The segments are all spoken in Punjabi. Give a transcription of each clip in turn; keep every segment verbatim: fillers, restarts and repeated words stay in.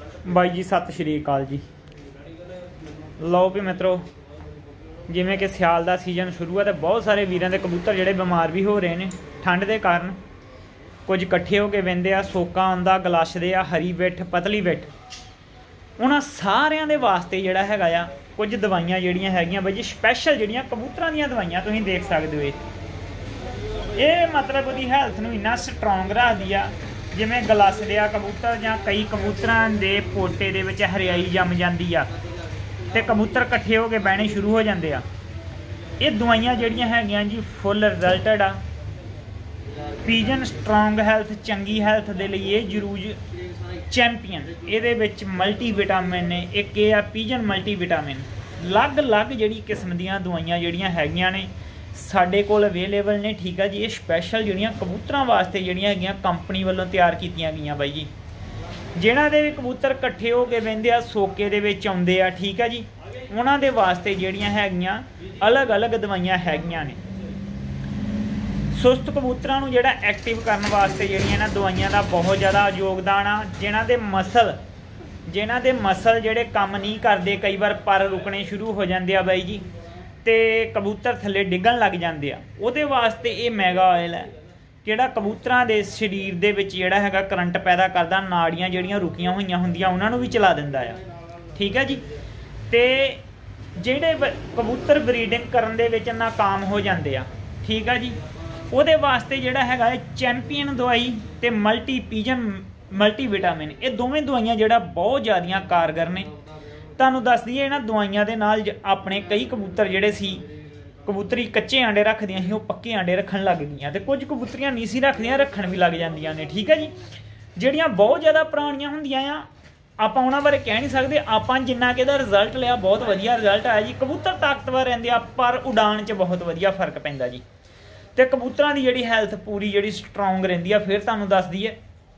ਬਾਈ जी सत श्री अकाल जी। लो भी मित्रों, जिमें कि सियाल का सीजन शुरू है तो बहुत सारे वीरों के कबूतर जोड़े बीमार भी हो रहे हैं ठंड के कारण। कुछ इकट्ठे होकर बहते आ, सोका आंदा, गलाशदे आ, हरी बिठ, पतली बिठ। उन्होंने सारिਆਂ ਦੇ वास्ते ਜਿਹੜਾ ਹੈਗਾ ਆ कुछ दवाइयां ਜਿਹੜੀਆਂ ਹੈਗੀਆਂ ਬਾਈ जी स्पैशल ਜਿਹੜੀਆਂ कबूतरां ਦੀਆਂ दवाइयां ਤੁਸੀਂ देख सकते हो। ये मतलब ਉਹਦੀ ਹੈਲਥ ਨੂੰ ਇੰਨਾ स्ट्रोंग ਰੱਖਦੀ ਆ। जिमें गलासदे आ कबूतर ਜਾਂ कई कबूतरां ਦੇ पोटे ਦੇ ਵਿੱਚ हरियाई जम जाती आ ते कबूतर इकट्ठे हो के बहने शुरू हो जाते हैं। ये दवाइयां ਜਿਹੜੀਆਂ ਹੈਗੀਆਂ जी फुल रिजल्टेड आ। पीजन स्ट्रोंग हैल्थ, चंगी हैल्थ के लिए ये जरूर चैंपियन। ये मल्टी विटामिन ने, एक ये आ पीजन मल्टी विटामिन। अलग अलग जी किस्म दी दवाइयां जड़ियां हैगियां ने साडे कोल अवेलेबल ने। ठीक है जी, ये स्पैशल जड़ियां कबूतरां वास्ते जड़ियां हैगियां कंपनी वालों तैयार कीतियां गईयां बाई जी। जिन्हां दे भी कबूतर इकट्ठे हो के बहिंदे आ, सोके दे विच आउंदे आ, ठीक है जी, उन्हां दे वास्ते जड़ियां हैगियां अलग अलग दवाइयां हैगियां ने। सुस्त कबूतरां नूं जिहड़ा एक्टिव करने वास्ते जिहड़ियां इन्हां दवाइयां दा बहुत ज़्यादा योगदान आ। जिन्हां दे मसल जिन्हां दे मसल जिहड़े काम नहीं करदे, कई बार पर रुकने शुरू हो जाते आ बाई जी, तो कबूतर थल्ले डिगन लग जाते हैं। उहदे वास्ते ये मैगा ऑयल है जिहड़ा कबूतरां दे शरीर दे विच जिहड़ा हैगा करंट पैदा करदा, नाड़ियां जिहड़ियां रुकियां होईयां हुंदियां उन्हां नूं भी चला दिंदा है। ठीक है जी, तो जिहड़े कबूतर ब्रीडिंग करन दे विच नाकाम हो जाते हैं, ठीक है जी, ਉਹਦੇ वास्ते ਜਿਹੜਾ ਹੈਗਾ चैंपियन दवाई ਤੇ मल्टी पीजन मल्टी विटामिन, ये दोवें दवाइयां ਜਿਹੜਾ बहुत ज़्यादा कारगर ने। ਤੁਹਾਨੂੰ ਦੱਸ ਦਈਏ ਇਹਨਾਂ ਦਵਾਈਆਂ ਦੇ ਨਾਲ ਆਪਣੇ ਕਈ ਕਬੂਤਰ ਜਿਹੜੇ ਸੀ, ਕਬੂਤਰੀ ਕੱਚੇ ਆਂਡੇ ਰੱਖਦੀਆਂ ਸੀ ਉਹ ਪੱਕੇ ਆਂਡੇ ਰੱਖਣ ਲੱਗ ਗਈਆਂ ਤੇ ਕੁਝ ਕਬੂਤਰੀਆਂ ਨਹੀਂ ਸੀ ਰੱਖਦੀਆਂ, ਰੱਖਣ ਵੀ ਲੱਗ ਜਾਂਦੀਆਂ ਨੇ। ਠੀਕ ਹੈ ਜੀ, ਜਿਹੜੀਆਂ ਬਹੁਤ ਜ਼ਿਆਦਾ ਪੁਰਾਣੀਆਂ ਹੁੰਦੀਆਂ ਆ ਆਪਾਂ ਉਹਨਾਂ ਬਾਰੇ ਕਹਿ ਨਹੀਂ ਸਕਦੇ। ਆਪਾਂ ਜਿੰਨਾ ਕਿ ਇਹਦਾ ਰਿਜ਼ਲਟ ਲਿਆ ਬਹੁਤ ਵਧੀਆ ਰਿਜ਼ਲਟ ਆਇਆ ਜੀ। ਕਬੂਤਰ ਤਾਕਤਵਰ ਰਹਿੰਦੇ ਆ ਪਰ ਉਡਾਣ 'ਚ ਬਹੁਤ ਵਧੀਆ ਫਰਕ ਪੈਂਦਾ ਜੀ। ਤੇ ਕਬੂਤਰਾਂ ਦੀ ਜਿਹੜੀ ਹੈਲਥ ਪੂਰੀ ਜਿਹੜੀ ਸਟਰੋਂਗ ਰਹਿੰਦੀ ਆ। ਫਿਰ ਤੁਹਾਨੂੰ ਦੱਸ ਦਈਏ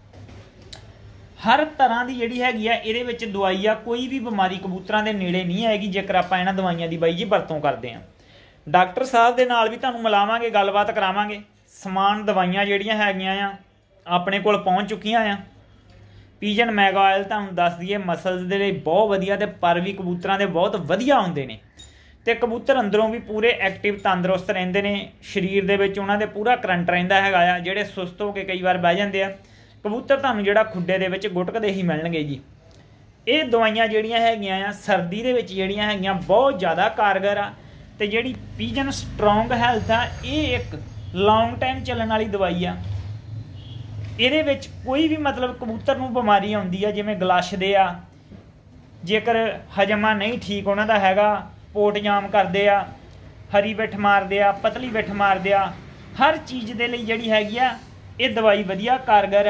ਹਰ ਤਰ੍ਹਾਂ ਦੀ ਜਿਹੜੀ ਹੈਗੀ ਆ ਇਹਦੇ ਵਿੱਚ ਦਵਾਈ ਆ, ਕੋਈ ਵੀ ਬਿਮਾਰੀ ਕਬੂਤਰਾਂ ਦੇ ਨੇੜੇ ਨਹੀਂ ਆਏਗੀ ਜੇਕਰ ਆਪਾਂ ਇਹਨਾਂ ਦਵਾਈਆਂ ਦੀ ਬਾਈ ਜੀ ਵਰਤੋਂ ਕਰਦੇ ਆ। ਡਾਕਟਰ ਸਾਹਿਬ ਦੇ ਨਾਲ ਵੀ ਤੁਹਾਨੂੰ ਮਿਲਾਵਾਂਗੇ, ਗੱਲਬਾਤ ਕਰਾਵਾਂਗੇ। ਸਮਾਨ ਦਵਾਈਆਂ ਜਿਹੜੀਆਂ ਹੈਗੀਆਂ ਆ ਆਪਣੇ ਕੋਲ ਪਹੁੰਚ ਚੁੱਕੀਆਂ ਆ। ਪੀਜਨ ਮੈਗਾ ਆਇਲ ਤੁਹਾਨੂੰ ਦੱਸ ਦਈਏ ਮਸਲਸ ਦੇ ਲਈ ਬਹੁਤ ਵਧੀਆ ਤੇ ਪਰ ਵੀ ਕਬੂਤਰਾਂ ਦੇ ਬਹੁਤ ਵਧੀਆ ਹੁੰਦੇ ਨੇ ਤੇ ਕਬੂਤਰ ਅੰਦਰੋਂ ਵੀ ਪੂਰੇ ਐਕਟਿਵ ਤੰਦਰੁਸਤ ਰਹਿੰਦੇ ਨੇ। ਸਰੀਰ ਦੇ ਵਿੱਚ ਉਹਨਾਂ ਦੇ ਪੂਰਾ ਕਰੰਟ ਰਹਿੰਦਾ ਹੈਗਾ ਆ। ਜਿਹੜੇ ਸੁਸਤ ਹੋ ਕੇ ਕਈ ਵਾਰ ਬਹਿ ਜਾਂਦੇ ਆ ਕਬੂਤਰ ਤੁਹਾਨੂੰ ਜਿਹੜਾ ਖੁੱਡੇ ਦੇ ਵਿੱਚ ਗੁਟਕਦੇ ਹੀ ਮਿਲਣਗੇ ਜੀ। ਇਹ ਦਵਾਈਆਂ ਜਿਹੜੀਆਂ ਹੈਗੀਆਂ ਆ ਸਰਦੀ ਦੇ ਵਿੱਚ ਜਿਹੜੀਆਂ ਹੈਗੀਆਂ ਬਹੁਤ ਜ਼ਿਆਦਾ ਕਾਰਗਰ ਆ। ਤੇ ਜਿਹੜੀ ਪੀਜਨ ਸਟਰੋਂਗ ਹੈਲਥ ਆ ਇਹ ਇੱਕ ਲੌਂਗ ਟਾਈਮ ਚੱਲਣ ਵਾਲੀ ਦਵਾਈ ਆ। ਇਹਦੇ ਵਿੱਚ ਕੋਈ ਵੀ ਮਤਲਬ ਕਬੂਤਰ ਨੂੰ ਬਿਮਾਰੀ ਆਉਂਦੀ ਆ ਜਿਵੇਂ ਗਲਾਸ਼ਦੇ ਆ, ਜੇਕਰ ਹਜਮਾ ਨਹੀਂ ਠੀਕ ਉਹਨਾਂ ਦਾ ਹੈਗਾ, पोट जाम करते आ, हरी बिठ मारते आ, पतली बिठ मारते आ, हर चीज़ के लिए जी हैगी आ ये दवाई वधिया कारगर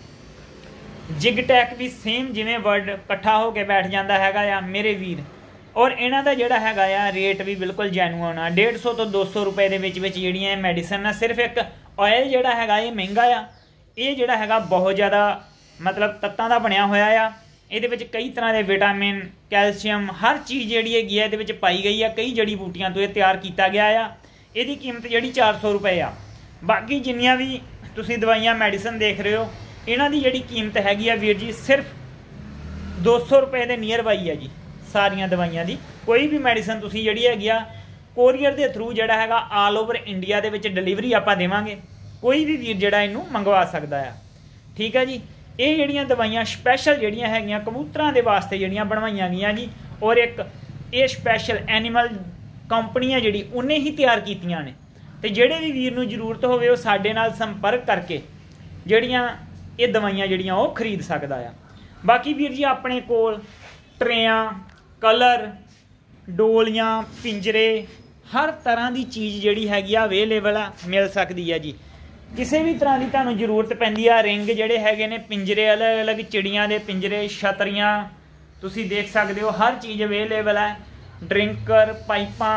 है। जिग टैक भी सेम जिमें वर्ड इकट्ठा होकर बैठ जाता हैगा आ मेरे वीर। और इन्हां दा जिहड़ा हैगा आ रेट भी बिल्कुल जैनुअन आ। डेढ़ सौ तो दो सौ रुपए दे विच विच जिहड़ियां मैडिसन आ। सिर्फ एक ऑयल जिहड़ा हैगा ये महंगा आ, ये जिहड़ा हैगा बहुत ज़्यादा मतलब तत्तां दा बनिया होया आ। ਇਹਦੇ ਵਿੱਚ ਕਈ ਤਰ੍ਹਾਂ ਦੇ ਵਿਟਾਮਿਨ, ਕੈਲਸ਼ੀਅਮ, ਹਰ ਚੀਜ਼ ਜਿਹੜੀ ਹੈਗੀ ਆ ਇਹਦੇ ਵਿੱਚ ਪਾਈ ਗਈ ਆ। ਕਈ ਜੜੀ ਬੂਟੀਆਂ ਤੋਂ ਇਹ ਤਿਆਰ ਕੀਤਾ ਗਿਆ ਆ। ਇਹਦੀ ਕੀਮਤ ਜਿਹੜੀ ਚਾਰ ਸੌ ਰੁਪਏ ਆ। ਬਾਕੀ ਜਿੰਨੀਆਂ ਵੀ ਤੁਸੀਂ ਦਵਾਈਆਂ ਮੈਡੀਸਨ ਦੇਖ ਰਹੇ ਹੋ ਇਹਨਾਂ ਦੀ ਜਿਹੜੀ ਕੀਮਤ ਹੈਗੀ ਆ ਵੀਰ ਜੀ ਸਿਰਫ ਦੋ ਸੌ ਰੁਪਏ ਦੇ ਨੀਅਰ ਬਾਈ ਆ ਜੀ ਸਾਰੀਆਂ ਦਵਾਈਆਂ ਦੀ। ਕੋਈ ਵੀ ਮੈਡੀਸਨ ਤੁਸੀਂ ਜਿਹੜੀ ਹੈਗੀ ਆ ਕੋਰੀਅਰ ਦੇ ਥਰੂ ਜਿਹੜਾ ਹੈਗਾ ਆਲ ਓਵਰ ਇੰਡੀਆ ਦੇ ਵਿੱਚ ਡਿਲੀਵਰੀ ਆਪਾਂ ਦੇਵਾਂਗੇ। ਕੋਈ ਵੀ ਵੀਰ ਜਿਹੜਾ ਇਹਨੂੰ ਮੰਗਵਾ ਸਕਦਾ ਆ। ਠੀਕ ਹੈ ਜੀ, ਇਹ ਜਿਹੜੀਆਂ ਦਵਾਈਆਂ ਸਪੈਸ਼ਲ ਜਿਹੜੀਆਂ ਹੈਗੀਆਂ ਕਬੂਤਰਾਂ ਦੇ ਵਾਸਤੇ ਜਿਹੜੀਆਂ ਬਣਵਾਈਆਂ ਗਈਆਂ ਜੀ। ਔਰ ਇੱਕ ਇਹ ਸਪੈਸ਼ਲ ਐਨੀਮਲ ਕੰਪਨੀ ਆ ਜਿਹੜੀ ਉਹਨੇ ਹੀ ਤਿਆਰ ਕੀਤੀਆਂ ਨੇ। ਤੇ ਜਿਹੜੇ ਵੀ ਵੀਰ ਨੂੰ ਜ਼ਰੂਰਤ ਹੋਵੇ ਉਹ ਸਾਡੇ ਨਾਲ ਸੰਪਰਕ ਕਰਕੇ ਜਿਹੜੀਆਂ ਇਹ ਦਵਾਈਆਂ ਜਿਹੜੀਆਂ ਉਹ ਖਰੀਦ ਸਕਦਾ ਆ। ਬਾਕੀ ਵੀਰ ਜੀ ਆਪਣੇ ਕੋਲ ਟਰੇਆਂ, ਕਲਰ, ਡੋਲੀਆਂ, ਪਿੰਜਰੇ, ਹਰ ਤਰ੍ਹਾਂ ਦੀ ਚੀਜ਼ ਜਿਹੜੀ ਹੈਗੀ ਆ ਅਵੇਲੇਬਲ ਆ, ਮਿਲ ਸਕਦੀ ਆ ਜੀ। किसी भी तरह की तुहानूं जरूरत पैंदी आ। रिंग जिहड़े हैगे ने पिंजरे, अलग अलग चिड़ियां दे पिंजरे, छतरियां तुसीं देख सकते हो, हर चीज़ अवेलेबल है। ड्रिंकर, पाइपां,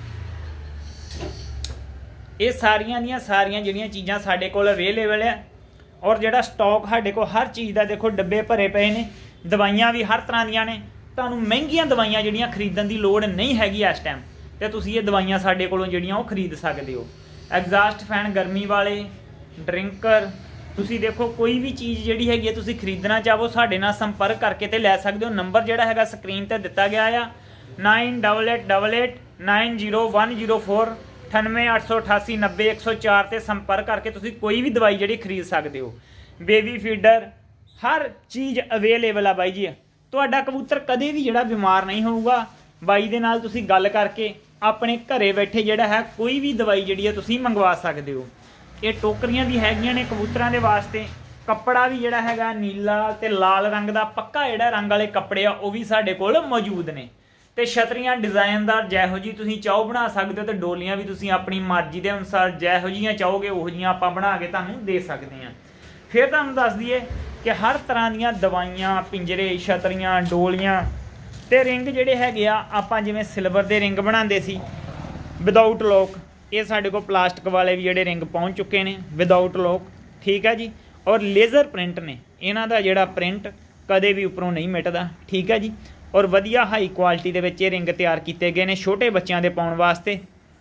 ये सारियां दियां सारियां जिहड़ियां चीज़ां साडे कोल अवेलेबल है। और जिहड़ा स्टॉक साडे कोल हर चीज़ का देखो डब्बे भरे पे ने। दवाइयां भी हर तरह दियां ने। तुहानूं महंगियां दवाइयां जिहड़ियां खरीदण दी लोड़ नहीं हैगी इस टाइम, ते तुसीं ये दवाइयां साडे कोलों जिहड़ियां ओह खरीद सकदे हो। एग्जास्ट फैन गर्मी वाले, ड्रिंकर, ਤੁਸੀਂ ਦੇਖੋ ਕੋਈ ਵੀ ਚੀਜ਼ ਜਿਹੜੀ ਹੈਗੀ ਤੁਸੀਂ ਖਰੀਦਣਾ ਚਾਹੋ ਸਾਡੇ ਨਾਲ ਸੰਪਰਕ ਕਰਕੇ ਤੇ ਲੈ ਸਕਦੇ ਹੋ। ਨੰਬਰ ਜਿਹੜਾ ਹੈਗਾ ਸਕਰੀਨ ਤੇ ਦਿੱਤਾ ਗਿਆ ਆ nine double eight double eight nine zero one zero four ਅਠਾਨਵੇਂ ਅੱਠ ਸੌ ਅਠਾਸੀ ਨੱਬੇ ਇੱਕ ਸੌ ਚਾਰ ਤੇ ਸੰਪਰਕ ਕਰਕੇ ਤੁਸੀਂ ਕੋਈ ਵੀ ਦਵਾਈ ਜਿਹੜੀ ਖਰੀਦ ਸਕਦੇ ਹੋ। ਬੇਬੀ ਫੀਡਰ ਹਰ ਚੀਜ਼ ਅਵੇਲੇਬਲ ਆ ਬਾਈ ਜੀ। ਤੁਹਾਡਾ ਕਬੂਤਰ ਕਦੇ ਵੀ ਜਿਹੜਾ ਬਿਮਾਰ ਨਹੀਂ ਹੋਊਗਾ। ਬਾਈ ਦੇ ਨਾਲ ਤੁਸੀਂ ਗੱਲ ਕਰਕੇ ਆਪਣੇ ਘਰੇ ਬੈਠੇ ਜਿਹੜਾ ਹੈ ਕੋਈ ਵੀ ਦਵਾਈ ਜਿਹੜੀ ਹੈ ਤੁਸੀਂ ਮੰਗਵਾ ਸਕਦੇ ਹੋ। ਇਹ ਟੋਕਰੀਆਂ ਵੀ ਹੈਗੀਆਂ ਨੇ ਕਬੂਤਰਾਂ ਦੇ ਵਾਸਤੇ। ਕੱਪੜਾ ਵੀ ਜਿਹੜਾ ਹੈਗਾ ਨੀਲਾ ਤੇ ਲਾਲ ਰੰਗ ਦਾ ਪੱਕਾ ਜਿਹੜਾ ਰੰਗ ਵਾਲੇ ਕੱਪੜੇ ਆ ਉਹ ਵੀ ਸਾਡੇ ਕੋਲ ਮੌਜੂਦ ਨੇ। ਤੇ ਛਤਰੀਆਂ ਡਿਜ਼ਾਈਨਦਾਰ ਜਿਹੋ ਜੀ ਤੁਸੀਂ ਚਾਹੋ ਬਣਾ ਸਕਦੇ ਹੋ। ਤੇ ਡੋਲੀਆਂ ਵੀ ਤੁਸੀਂ ਆਪਣੀ ਮਰਜ਼ੀ ਦੇ ਅਨੁਸਾਰ ਜਿਹੋ ਜਿਹੀਆਂ ਚਾਹੋਗੇ ਉਹੋ ਜਿਹੀਆਂ ਆਪਾਂ ਬਣਾ ਕੇ ਤੁਹਾਨੂੰ ਦੇ ਸਕਦੇ ਹਾਂ। ਫਿਰ ਤੁਹਾਨੂੰ ਦੱਸ ਦਈਏ ਕਿ ਹਰ ਤਰ੍ਹਾਂ ਦੀਆਂ ਦਵਾਈਆਂ, ਪਿੰਜਰੇ, ਛਤਰੀਆਂ, ਡੋਲੀਆਂ ਤੇ ਰਿੰਗ ਜਿਹੜੇ ਹੈਗੇ ਆ ਆਪਾਂ ਜਿਵੇਂ ਸਿਲਵਰ ਦੇ ਰਿੰਗ ਬਣਾਉਂਦੇ ਸੀ ਵਿਦਆਊਟ ਲੋਕ, ਇਹ ਸਾਡੇ ਕੋਲ ਪਲਾਸਟਿਕ ਵਾਲੇ ਵੀ ਜਿਹੜੇ ਰਿੰਗ ਪਹੁੰਚ ਚੁੱਕੇ ਨੇ ਵਿਦਆਊਟ ਲੋਕ। ਠੀਕ ਹੈ ਜੀ। ਔਰ ਲੇਜ਼ਰ ਪ੍ਰਿੰਟ ਨੇ, ਇਹਨਾਂ ਦਾ ਜਿਹੜਾ ਪ੍ਰਿੰਟ ਕਦੇ ਵੀ ਉੱਪਰੋਂ ਨਹੀਂ ਮਿਟਦਾ। ਠੀਕ ਹੈ ਜੀ। ਔਰ ਵਧੀਆ ਹਾਈ ਕੁਆਲਿਟੀ ਦੇ ਵਿੱਚ ਇਹ ਰਿੰਗ ਤਿਆਰ ਕੀਤੇ ਗਏ ਨੇ ਛੋਟੇ ਬੱਚਿਆਂ ਦੇ ਪਾਉਣ ਵਾਸਤੇ।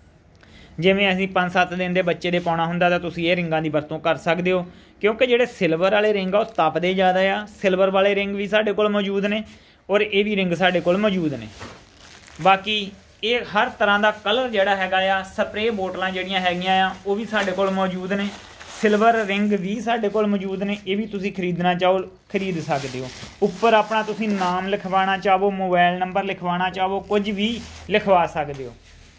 ਜਿਵੇਂ ਅਸੀਂ ਪੰਜ ਸੱਤ ਦਿਨ ਦੇ ਬੱਚੇ ਦੇ ਪਾਉਣਾ ਹੁੰਦਾ ਤਾਂ ਤੁਸੀਂ ਇਹ ਰਿੰਗਾਂ ਦੀ ਵਰਤੋਂ ਕਰ ਸਕਦੇ ਹੋ। ਕਿਉਂਕਿ ਜਿਹੜੇ ਸਿਲਵਰ ਵਾਲੇ ਰਿੰਗ ਆ ਉਹ ਤਪਦੇ ਜ਼ਿਆਦਾ ਆ। ਸਿਲਵਰ ਵਾਲੇ ਰਿੰਗ ਵੀ ਸਾਡੇ ਕੋਲ ਮੌਜੂਦ ਨੇ ਔਰ ਇਹ ਵੀ ਰਿੰਗ ਸਾਡੇ ਕੋਲ ਮੌਜੂਦ ਨੇ। ਬਾਕੀ ਇਹ ਹਰ ਤਰ੍ਹਾਂ ਦਾ ਕਲਰ ਜਿਹੜਾ ਹੈਗਾ ਆ, ਸਪਰੇਅ ਬੋਟਲਾਂ ਜਿਹੜੀਆਂ ਹੈਗੀਆਂ ਆ ਉਹ ਵੀ ਸਾਡੇ ਕੋਲ ਮੌਜੂਦ ਨੇ। ਸਿਲਵਰ ਰਿੰਗ ਵੀ ਸਾਡੇ ਕੋਲ ਮੌਜੂਦ ਨੇ, ਇਹ ਵੀ ਤੁਸੀਂ ਖਰੀਦਣਾ ਚਾਹੋ ਖਰੀਦ ਸਕਦੇ ਹੋ। ਉੱਪਰ ਆਪਣਾ ਤੁਸੀਂ ਨਾਮ ਲਿਖਵਾਉਣਾ ਚਾਹੋ, ਮੋਬਾਈਲ ਨੰਬਰ ਲਿਖਵਾਉਣਾ ਚਾਹੋ, ਕੁਝ ਵੀ ਲਿਖਵਾ ਸਕਦੇ ਹੋ।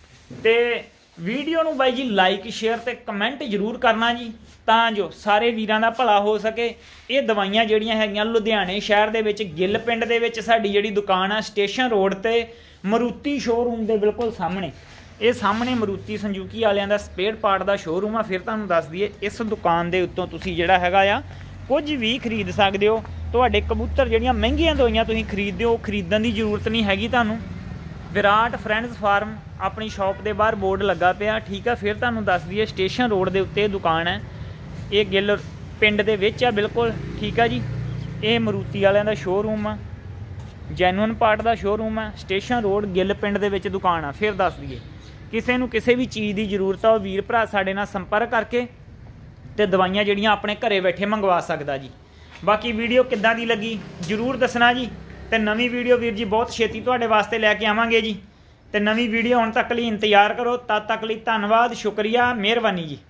ਤੇ ਵੀਡੀਓ ਨੂੰ ਬਾਈ ਜੀ ਲਾਈਕ ਸ਼ੇਅਰ ਤੇ ਕਮੈਂਟ ਜ਼ਰੂਰ ਕਰਨਾ ਜੀ, ਤਾਂ ਜੋ ਸਾਰੇ ਵੀਰਾਂ ਦਾ ਭਲਾ ਹੋ ਸਕੇ। ਇਹ ਦਵਾਈਆਂ ਜਿਹੜੀਆਂ ਹੈਗੀਆਂ ਲੁਧਿਆਣੇ ਸ਼ਹਿਰ ਦੇ ਵਿੱਚ ਗਿੱਲ ਪਿੰਡ ਦੇ ਵਿੱਚ ਸਾਡੀ ਜਿਹੜੀ ਦੁਕਾਨ ਆ ਸਟੇਸ਼ਨ ਰੋਡ ਤੇ ਮਰੂਤੀ ਸ਼ੋਰੂਮ ਦੇ ਬਿਲਕੁਲ ਸਾਹਮਣੇ, ਇਹ ਸਾਹਮਣੇ ਮਰੂਤੀ ਸੰਜੂਕੀ ਵਾਲਿਆਂ ਦਾ ਸਪੇਅਰ ਪਾਰਟ ਦਾ ਸ਼ੋਰੂਮ ਆ। ਫਿਰ ਤੁਹਾਨੂੰ ਦੱਸ ਦਈਏ ਇਸ ਦੁਕਾਨ ਦੇ ਉੱਤੋਂ ਤੁਸੀਂ ਜਿਹੜਾ ਹੈਗਾ ਆ ਕੁਝ ਵੀ ਖਰੀਦ ਸਕਦੇ ਹੋ। ਤੁਹਾਡੇ ਕਬੂਤਰ ਜਿਹੜੀਆਂ ਮਹਿੰਗੀਆਂ ਦਵਾਈਆਂ ਤੁਸੀਂ ਖਰੀਦਦੇ ਹੋ ਖਰੀਦਣ ਦੀ ਜ਼ਰੂਰਤ ਨਹੀਂ ਹੈਗੀ ਤੁਹਾਨੂੰ। ਵਿਰਾਟ ਫਰੈਂਡਸ ਫਾਰਮ ਆਪਣੀ ਸ਼ਾਪ ਦੇ ਬਾਹਰ ਬੋਰਡ ਲੱਗਾ ਪਿਆ। ਠੀਕ ਆ। ਫਿਰ ਤੁਹਾਨੂੰ ਦੱਸ ਦਈਏ ਸਟੇਸ਼ਨ ਰੋਡ ਦੇ ਉੱਤੇ ਦੁਕਾਨ ਹੈ। ਇਹ ਗਿੱਲ ਪਿੰਡ ਦੇ ਵਿੱਚ ਆ ਬਿਲਕੁਲ। ਠੀਕ ਆ ਜੀ। ਇਹ ਮਰੂਤੀ ਵਾਲਿਆਂ ਦਾ ਸ਼ੋਰੂਮ ਆ, ਜੈਨੂਅਨ ਪਾਰਟ ਦਾ ਸ਼ੋਰੂਮ ਆ। ਸਟੇਸ਼ਨ ਰੋਡ ਗਿੱਲ ਪਿੰਡ ਦੇ ਵਿੱਚ ਦੁਕਾਨ ਆ। ਫਿਰ ਦੱਸ ਦਈਏ ਕਿਸੇ ਨੂੰ ਕਿਸੇ ਵੀ ਚੀਜ਼ ਦੀ ਜ਼ਰੂਰਤ ਆ ਉਹ ਵੀਰ ਭਰਾ ਸਾਡੇ ਨਾਲ ਸੰਪਰਕ ਕਰਕੇ ਤੇ ਦਵਾਈਆਂ ਜਿਹੜੀਆਂ ਆਪਣੇ ਘਰੇ ਬੈਠੇ ਮੰਗਵਾ ਸਕਦਾ ਜੀ। ਬਾਕੀ ਵੀਡੀਓ ਕਿੱਦਾਂ ਦੀ ਲੱਗੀ ਜ਼ਰੂਰ ਦੱਸਣਾ ਜੀ। ਤੇ ਨਵੀਂ ਵੀਡੀਓ ਵੀਰ ਜੀ ਬਹੁਤ ਛੇਤੀ ਤੁਹਾਡੇ ਵਾਸਤੇ ਲੈ ਕੇ ਆਵਾਂਗੇ ਜੀ। ਤੇ ਨਵੀਂ ਵੀਡੀਓ ਹੁਣ ਤੱਕ ਲਈ ਇੰਤਜ਼ਾਰ ਕਰੋ। ਤਦ ਤੱਕ ਲਈ ਧੰਨਵਾਦ, ਸ਼ੁਕਰੀਆ, ਮਿਹਰਬਾਨੀ ਜੀ।